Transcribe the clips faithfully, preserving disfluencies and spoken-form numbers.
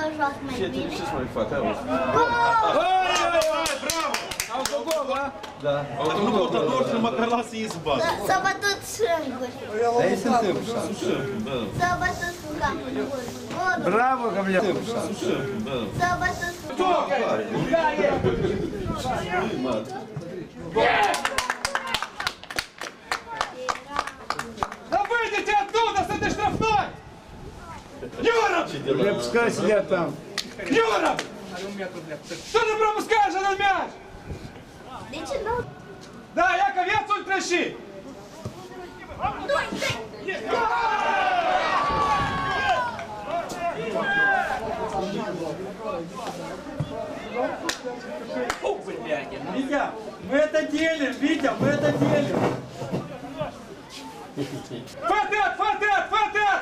joc mai Ce bine. ce să mai fac? Hai, auzi. Oi, oi, oi, bravo! Autogol, da? Da. Dacă nu portător, să măcar lasă ei să bată. S-a bătut singuri. Dar ei se întâmplă. Da, S-a bătut cu capul în gol. Golul. Bravo, Gabriel! da. S-a bătut cu Da, e! Да выйдите оттуда с этой штрафной! Юра! Не пускай сидят там. Юра! Что ты пропускаешь этот мяч? De ce nu? Да, Яков, я тут трещи! Витя, мы это делим, Витя, мы это делим! Фатет, фатет, фатет!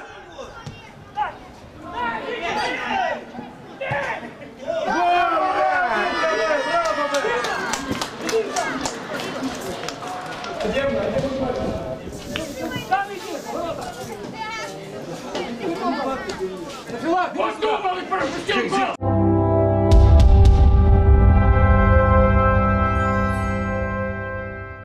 Фила,